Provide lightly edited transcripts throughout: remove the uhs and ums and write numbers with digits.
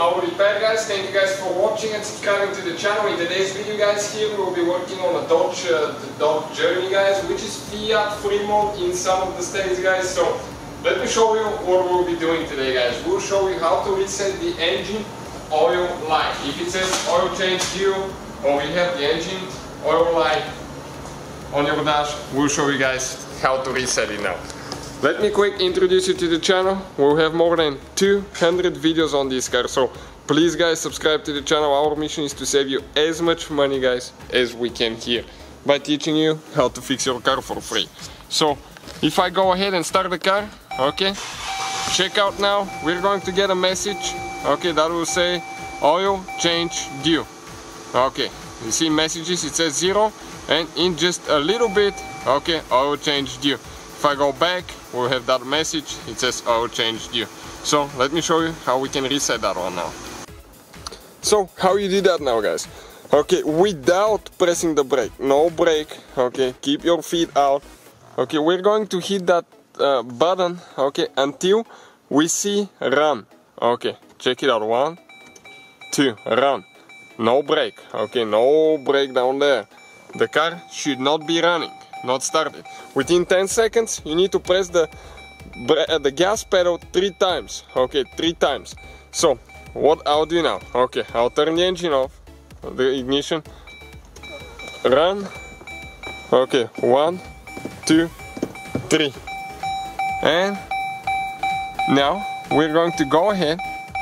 our repair, guys. Thank you guys for watching and subscribing to the channel. In today's video, guys, here we'll be working on a Dodge Journey, guys, which is Fiat free mode in some of the states, guys. So let me show you what we'll be doing today, guys. We'll show you how to reset the engine oil light. If it says oil change due, or we have the engine oil light on your dash, we'll show you guys how to reset it now. Let me quick introduce you to the channel. We'll have more than 200 videos on this car, so please guys subscribe to the channel. Our mission is to save you as much money, guys, as we can here by teaching you how to fix your car for free. So if I go ahead and start the car, okay, check out now, we're going to get a message, okay, that will say oil change due. Okay, you see messages, it says 0, and in just a little bit, okay, oil change due. If I go back, we'll have that message, it says oil change due. So let me show you how we can reset that one now. So how you do that now, guys? Okay, without pressing the brake, no brake, okay, keep your feet out. Okay, we're going to hit that button, okay, until we see run. Okay, check it out, 1, 2, run. No brake, okay, no brake down there. The car should not be running, not started. Within 10 seconds, you need to press the gas pedal 3 times, okay, 3 times. So, what I'll do now, okay, I'll turn the engine off, the ignition, run, okay, 1, 2, 3. And now, we're going to go ahead,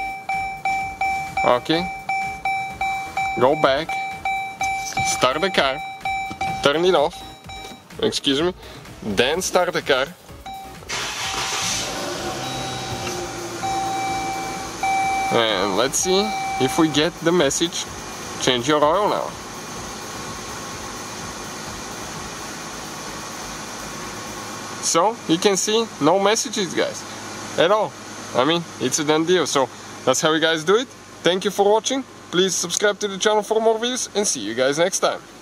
okay, go back, start the car, turn it off, excuse me, then start the car. And let's see if we get the message, change your oil now. So, you can see no messages, guys, at all. I mean, it's a done deal. So, that's how you guys do it. Thank you for watching. Please subscribe to the channel for more videos and see you guys next time.